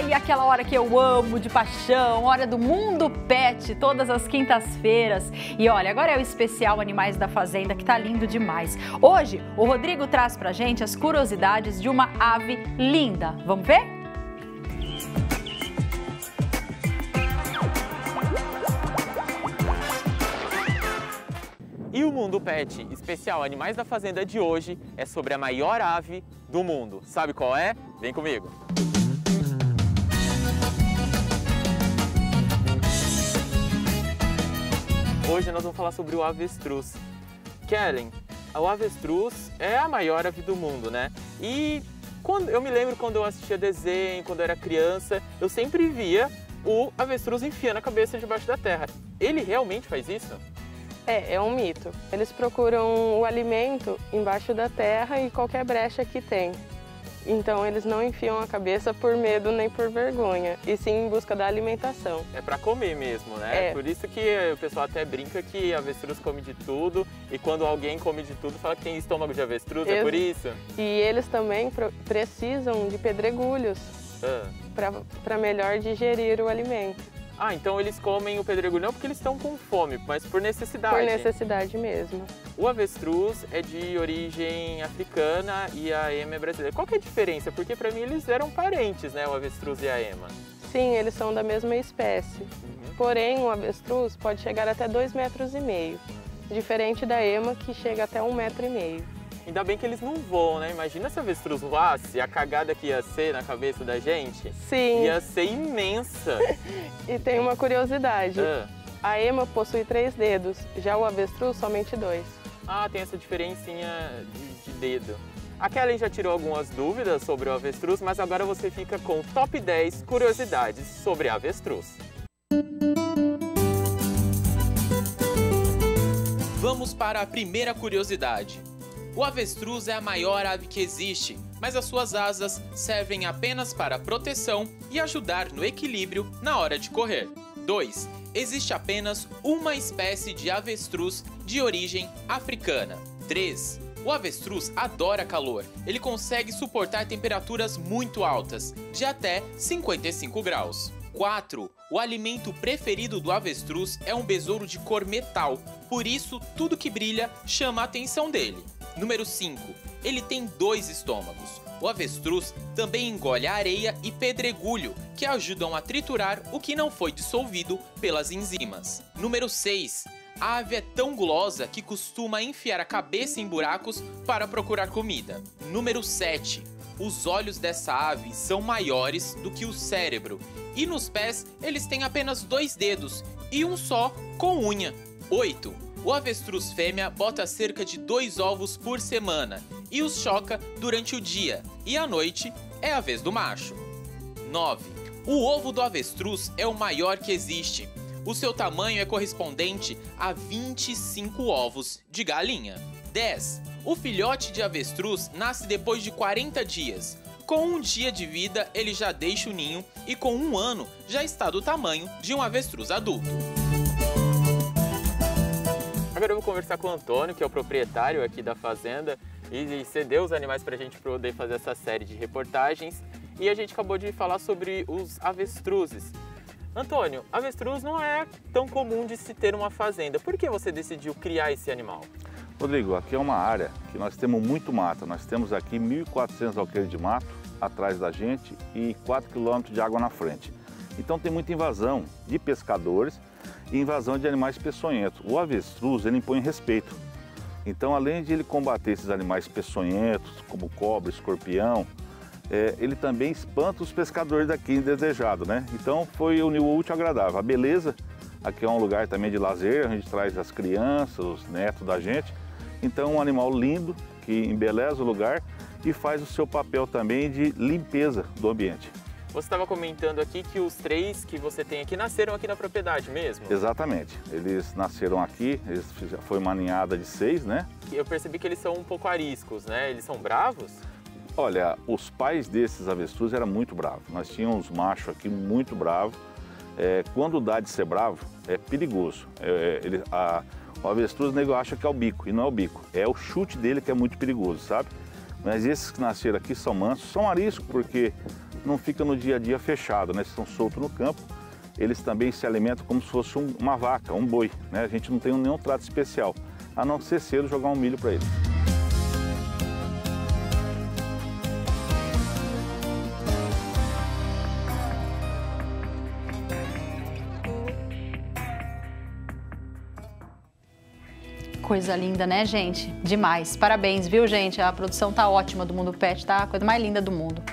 Ai, aquela hora que eu amo de paixão, hora do Mundo Pet, todas as quintas-feiras. E olha, agora é o especial Animais da Fazenda, que tá lindo demais. Hoje, o Rodrigo traz pra gente as curiosidades de uma ave linda. Vamos ver? E o Mundo Pet, especial Animais da Fazenda de hoje, é sobre a maior ave do mundo. Sabe qual é? Vem comigo! Hoje nós vamos falar sobre o avestruz. Kellen, o avestruz é a maior ave do mundo, né? E eu me lembro quando eu assistia desenho, quando eu era criança, eu sempre via o avestruz enfiando a cabeça debaixo da terra. Ele realmente faz isso? É um mito. Eles procuram o alimento embaixo da terra e qualquer brecha que tem. Então eles não enfiam a cabeça por medo nem por vergonha, e sim em busca da alimentação. É para comer mesmo, né? Por isso que o pessoal até brinca que avestruz come de tudo, e quando alguém come de tudo fala que tem estômago de avestruz, é por isso? E eles também precisam de pedregulhos para melhor digerir o alimento. Ah, então eles comem o pedregulho não porque eles estão com fome, mas por necessidade. Por necessidade mesmo. O avestruz é de origem africana e a ema é brasileira. Qual que é a diferença? Porque para mim eles eram parentes, né, o avestruz e a ema. Sim, eles são da mesma espécie. Porém, o avestruz pode chegar até 2,5 metros, diferente da ema, que chega até 1,5 metro. Ainda bem que eles não voam, né? Imagina se a avestruz voasse, a cagada que ia ser na cabeça da gente. Sim. Ia ser imensa. E tem uma curiosidade. A ema possui 3 dedos, já o avestruz somente 2. Ah, tem essa diferencinha de dedo. A Kellen já tirou algumas dúvidas sobre o avestruz, mas agora você fica com o top 10 curiosidades sobre avestruz. Vamos para a primeira curiosidade. O avestruz é a maior ave que existe, mas as suas asas servem apenas para proteção e ajudar no equilíbrio na hora de correr. 2. Existe apenas uma espécie de avestruz de origem africana. 3. O avestruz adora calor. Ele consegue suportar temperaturas muito altas, de até 55 graus. 4. O alimento preferido do avestruz é um besouro de cor metal, por isso tudo que brilha chama a atenção dele. Número 5. Ele tem 2 estômagos. O avestruz também engole areia e pedregulho, que ajudam a triturar o que não foi dissolvido pelas enzimas. Número 6. A ave é tão gulosa que costuma enfiar a cabeça em buracos para procurar comida. Número 7. Os olhos dessa ave são maiores do que o cérebro, e nos pés eles têm apenas 2 dedos e um só com unha. 8. O avestruz fêmea bota cerca de 2 ovos por semana e os choca durante o dia, e à noite é a vez do macho. 9. O ovo do avestruz é o maior que existe. O seu tamanho é correspondente a 25 ovos de galinha. 10. O filhote de avestruz nasce depois de 40 dias. Com um dia de vida, ele já deixa o ninho e com 1 ano já está do tamanho de um avestruz adulto. Agora eu vou conversar com o Antônio, que é o proprietário aqui da fazenda, e cedeu os animais para a gente poder fazer essa série de reportagens. E a gente acabou de falar sobre os avestruzes. Antônio, avestruz não é tão comum de se ter uma fazenda. Por que você decidiu criar esse animal? Rodrigo, aqui é uma área que nós temos muito mato. Nós temos aqui 1.400 alqueires de mato atrás da gente e 4 quilômetros de água na frente. Então tem muita invasão de pescadores e invasão de animais peçonhentos. O avestruz, ele impõe respeito. Então, além de ele combater esses animais peçonhentos, como cobra, escorpião, ele também espanta os pescadores daqui indesejado, né? Então, foi unir o útil ao agradável. A beleza, aqui é um lugar também de lazer, a gente traz as crianças, os netos da gente. Então, é um animal lindo, que embeleza o lugar e faz o seu papel também de limpeza do ambiente. Você estava comentando aqui que os 3 que você tem aqui nasceram aqui na propriedade mesmo? Exatamente. Eles nasceram aqui, foi uma ninhada de 6, né? Eu percebi que eles são um pouco ariscos, né? Eles são bravos? Olha, os pais desses avestruz eram muito bravos. Nós tínhamos machos aqui muito bravos. Quando dá de ser bravo, é perigoso. O avestruz, o nego acha que é o bico, e não é o bico. É o chute dele que é muito perigoso, sabe? Mas esses que nasceram aqui são mansos, são ariscos porque não fica no dia a dia fechado, né? Eles estão soltos no campo, eles também se alimentam como se fosse uma vaca, um boi, né? A gente não tem nenhum trato especial, a não ser cedo jogar um milho para eles. Coisa linda, né, gente? Demais. Parabéns, viu, gente? A produção tá ótima do Mundo Pet, tá? A coisa mais linda do mundo.